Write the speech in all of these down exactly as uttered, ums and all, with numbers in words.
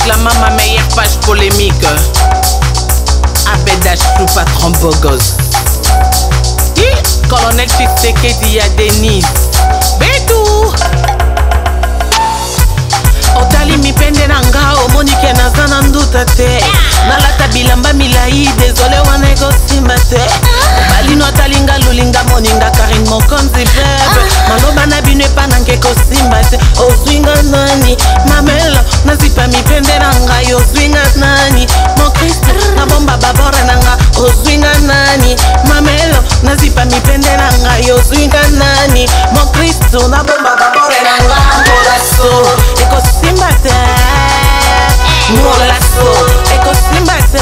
réclamant ma meilleure page polémique. Abedachou, patron beau gosse. Colonel Tshisekedi ya Denise Betou. Otali mipende na nga omonike naza na nduta te. Nalata bilamba milai désolé wana ekosimba te. Balino atalinga lulinga moninga Karine mokonzi bebe. Maloba na bino epa nange kosimba te. Ozwinga nani mamelo nazipa mipende na nga yozwinga nani Mon Christ na bomba babore na nga ozwinga nani mamelo nazipa mipende na nga yozwinga nani Mon Christ na bomba babore na nga Molaso ekosimba te. Molaso ekosimba te.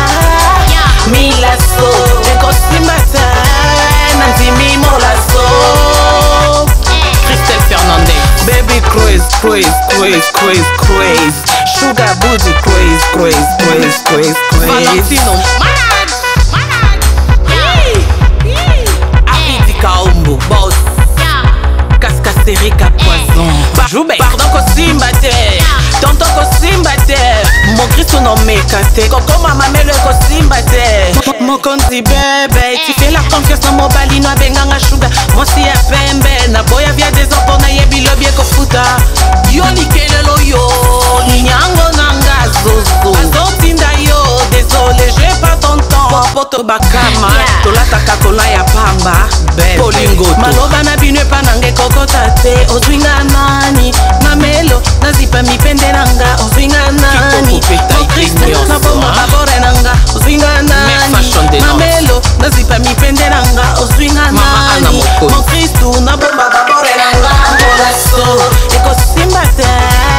Milaso ekosimba te. Nanzimi Molaso. Christelle Fernandez. Baby craze, craze, craze, craze, craze. Sugar booty craze, craze, craze, craze, craze. Valentino. Malade, malade. Aridi Kaombo, boss. Cascasserica poison. Joube. Pardon kosimba te. Tonton kosimba te. Mon Christ no meka te. Koko mama melo kosimba te. Mokonzi bébé, tu fais la confiance dans mon balino abenganga sugar. Moi si ya pembe na boya via des enfants na yebi lobie kofuta. Yo nikelelo yo, ninyango nanga zozo. Azotinda yo, désolé j'ai pas ton temps. Poto bakama, tolata kakola ya pamba. Polingo maloba na bino epa nange kokota te. Ozwinga nani mamelo nazipa mipende nanga ozwinga nani na bomba babore nanga ozwinga nani mamelo nazipa mipende nanga ozwinga nani Mon Christ na bomba babore nanga Molaso ekosimba te.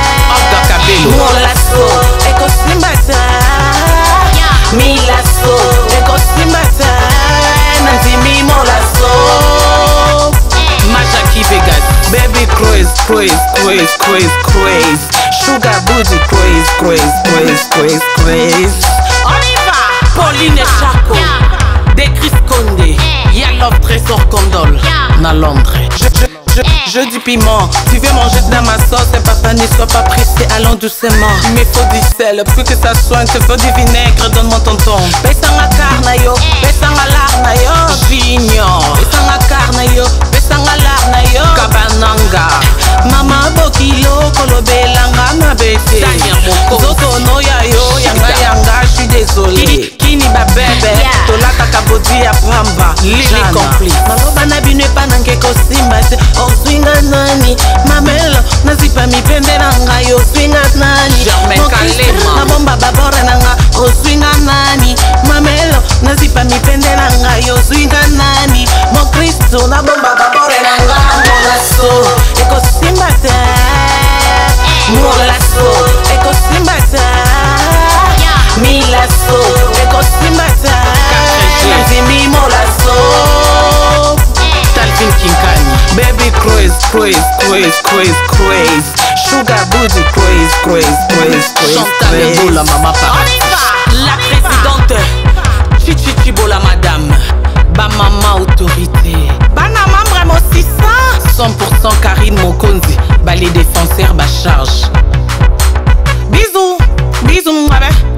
Molaso ekosimba te. Milaso ekosimba te. Nanzimi Molaso. Majaki Vegas. Baby craze, craze, craze, craze, craze. Sugar booty craze, craze, craze, craze, craze. On y va. Pauline et Chaco. Des Chris Condé. Y'a Love Trésor Condol. Na Londres. Je, je, je, je dis piment. Tu veux manger dans ma sauce et papa ne sois pas pressé, allons doucement. Il me faut du sel, plus que ça soigne, te faut du vinaigre, donne-moi ton ton. Besanga carna yo, besanga larna yo. Junior. Besanga carna yo, besanga larna yo. Kabananga. Mama bokilo kolobelanga ma bébé. Zoto no ya yo, yanga yanga, je suis désolé. Kini ba bébé, tolaka kabodi ya pamba. Lili complice. Maloba na bino epa nange kosimba te. Ozwinga nani mamelo nazipa mipende nanga yozwinga nani Mon Christ na bomba babore nanga ozwinga nani mamelo nazipa mipende nanga yozwinga nani Mon Christ na bomba babore nanga Molaso ekosimba te. Molaso ekosimba te. Milaso ekosimba te. Nanzimi Molaso. Talvin Kinkani. Baby craze, craze, craze, craze, craze. Sugar booty craze, craze, craze, craze. Chantal Bola mama pa. On y va. La présidente Chichi Chibola madame. Ba maman autorité. Bana membre mo six cents. cent pour cent Karine Mokonzi. Ba les défenseurs ba charge. Bisous, bisous, ouais.